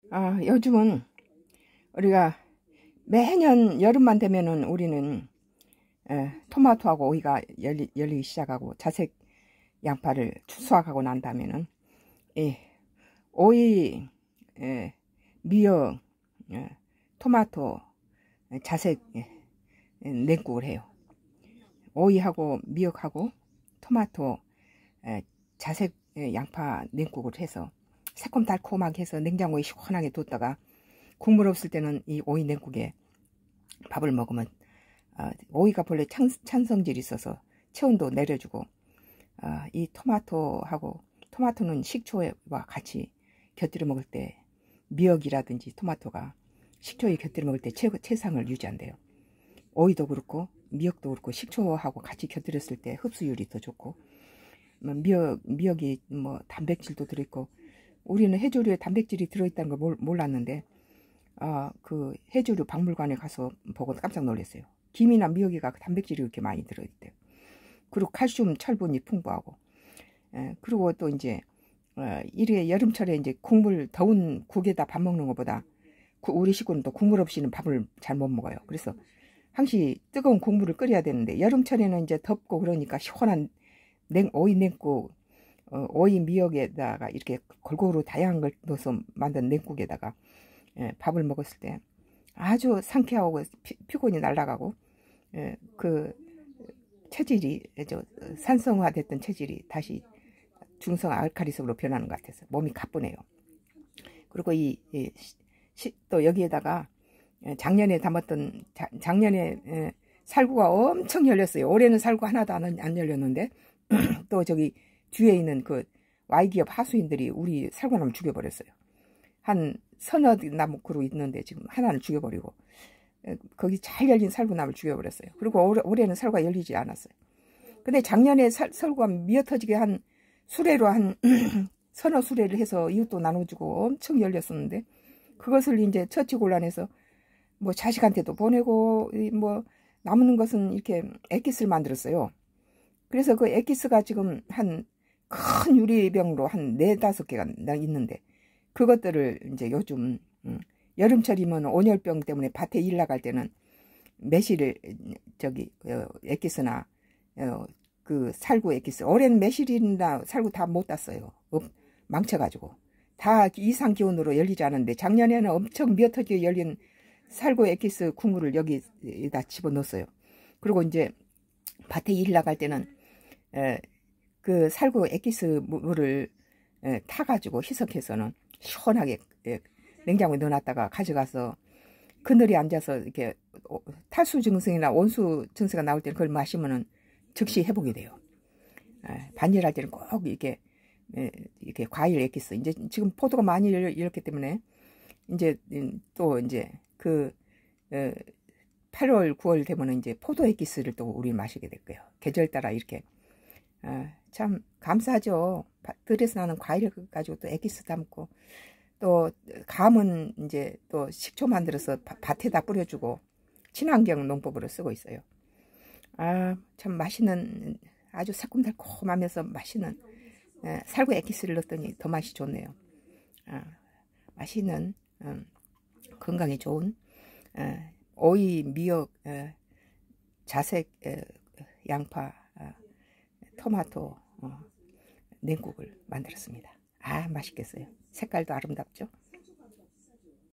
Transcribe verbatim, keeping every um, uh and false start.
아, 요즘은 우리가 매년 여름만 되면은 우리는 에, 토마토하고 오이가 열리, 열리기 시작하고 자색 양파를 수확하고 난 다음에는 이 오이, 에, 미역, 에, 토마토, 에, 자색 에, 냉국을 해요. 오이하고 미역하고 토마토, 에, 자색 에, 양파 냉국을 해서 새콤달콤하게 해서 냉장고에 시원하게 뒀다가 국물 없을 때는 이 오이 냉국에 밥을 먹으면 어, 오이가 본래 찬, 찬성질이 있어서 체온도 내려주고 어, 이 토마토하고 토마토는 식초와 같이 곁들여 먹을 때 미역이라든지 토마토가 식초에 곁들여 먹을 때 체, 체상을 유지한대요. 오이도 그렇고 미역도 그렇고 식초하고 같이 곁들였을 때 흡수율이 더 좋고 미역, 미역이 뭐 단백질도 들어있고 우리는 해조류에 단백질이 들어있다는 걸 몰랐는데 아, 그 해조류 박물관에 가서 보고 깜짝 놀랐어요. 김이나 미역이가 단백질이 이렇게 많이 들어있대요. 그리고 칼슘, 철분이 풍부하고. 에, 그리고 또 이제 어, 이래 여름철에 이제 국물 더운 국에다 밥 먹는 것보다 구, 우리 식구는 또 국물 없이는 밥을 잘 못 먹어요. 그래서 항시 뜨거운 국물을 끓여야 되는데 여름철에는 이제 덥고 그러니까 시원한 냉, 오이 냉국, 어, 오이 미역에다가 이렇게 골고루 다양한 걸 넣어서 만든 냉국에다가 예, 밥을 먹었을 때 아주 상쾌하고 피, 피곤이 날아가고 예, 그 체질이 저, 산성화됐던 체질이 다시 중성 알칼리성으로 변하는 것 같아서 몸이 가쁘네요. 그리고 이, 이 시, 또 여기에다가 작년에 담았던 자, 작년에 예, 살구가 엄청 열렸어요. 올해는 살구 하나도 안, 안 열렸는데 또 저기 뒤에 있는 그 Y기업 하수인들이 우리 살구나무 죽여버렸어요. 한 서너 나무 그루 있는데 지금 하나는 죽여버리고 거기 잘 열린 살구나무를 죽여버렸어요. 그리고 올해, 올해는 살구가 열리지 않았어요. 근데 작년에 살, 살구가 미어터지게 한 수레로 한 서너 수레를 해서 이웃도 나눠주고 엄청 열렸었는데 그것을 이제 처치곤란해서 뭐 자식한테도 보내고 뭐 남는 것은 이렇게 액기스를 만들었어요. 그래서 그 액기스가 지금 한 큰 유리병으로 한 네다섯 개가 있는데 그것들을 이제 요즘 음, 여름철이면 온열병 때문에 밭에 일 나갈 때는 매실 저기 어, 액기스나 어, 그 살구 액기스 올해는 매실이나 살구 다 못 땄어요. 어, 망쳐가지고 다 이상 기온으로 열리지 않았는데 작년에는 엄청 미어터지게 열린 살구 액기스 국물을 여기다 집어넣었어요. 그리고 이제 밭에 일 나갈 때는 에, 그 살구 액기스 물을 에, 타가지고 희석해서는 시원하게 에, 냉장고에 넣어놨다가 가져가서 그늘에 앉아서 이렇게 탈수 증상이나 온수 증세가 나올 때는 그걸 마시면은 즉시 회복이 돼요. 에, 반일할 때는 꼭 이렇게 에, 이렇게 과일 액기스 이제 지금 포도가 많이 열렸기 때문에 이제 또 이제 그 에, 팔월, 구월 되면은 이제 포도 액기스를 또 우리 마시게 될 거예요. 계절 따라 이렇게. 아, 참 감사하죠. 들에서 나는 과일 가지고 또 액기스 담고 또 감은 이제 또 식초 만들어서 밭에다 뿌려주고 친환경 농법으로 쓰고 있어요. 아, 참 맛있는 아주 새콤달콤하면서 맛있는 에, 살구 액기스를 넣었더니 더 맛이 좋네요. 아, 맛있는 음, 건강에 좋은 에, 오이, 미역, 에, 자색, 에, 양파, 아, 토마토 어, 냉국을 만들었습니다. 아, 맛있겠어요. 색깔도 아름답죠.